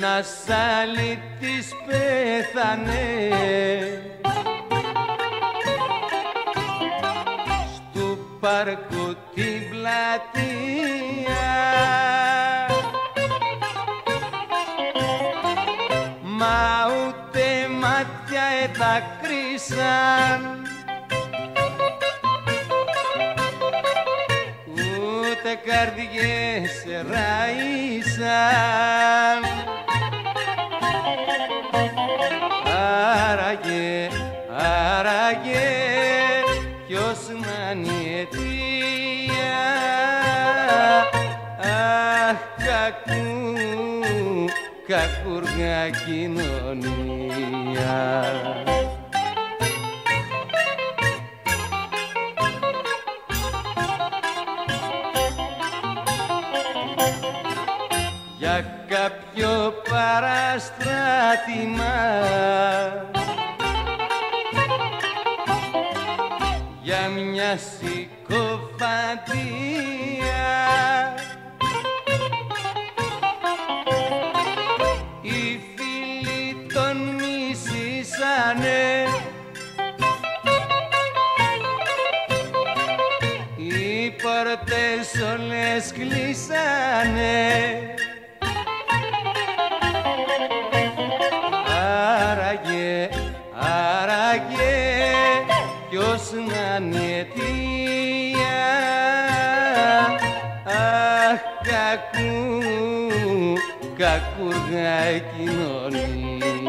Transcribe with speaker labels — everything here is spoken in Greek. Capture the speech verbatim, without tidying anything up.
Speaker 1: ένας αλήτης πέθανε στου πάρκου την πλατεία, μα ούτε μάτια εδάκρυσαν, ούτε καρδιές ράησαν. Άραγε, άραγε, ποιος να είναι η αιτία, αχ, κακού, κακούργα κοινωνία. Για κάποιο παραστράτημα, για μια συκοφαντία, οι φίλοι τον μισήσανε, οι πόρτες όλες κλείσανε. Άραγε, άραγε, ποιος να είναι η αιτία, αχ, κακού, κακούργα κοινωνία.